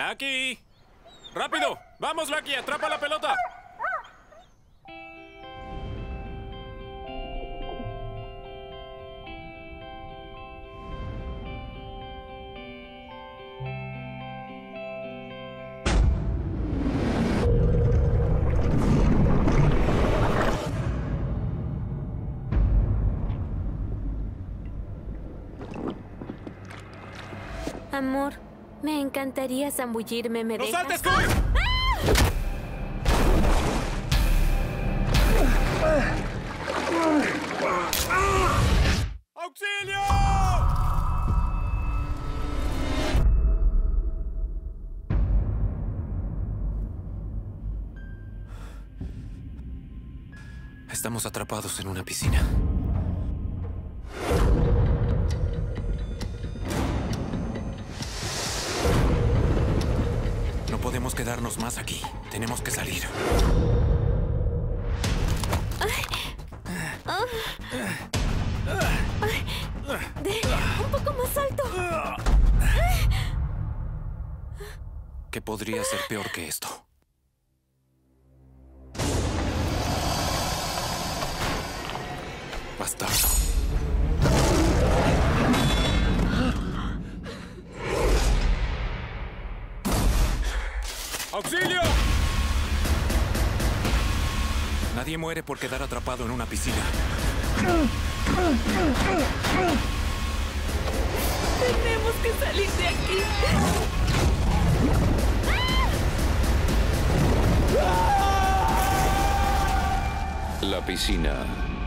¡Lucky! ¡Rápido! ¡Vamos, Lucky! ¡Atrapa la pelota! Amor, me encantaría zambullirme, ¿me ¡No dejas? saltes tú! ¡Auxilio! Estamos atrapados en una piscina. No podemos quedarnos más aquí. Tenemos que salir. Un poco más alto. ¿Qué podría ser peor que esto? Bastardo. ¡Auxilio! Nadie muere por quedar atrapado en una piscina. Tenemos que salir de aquí. La piscina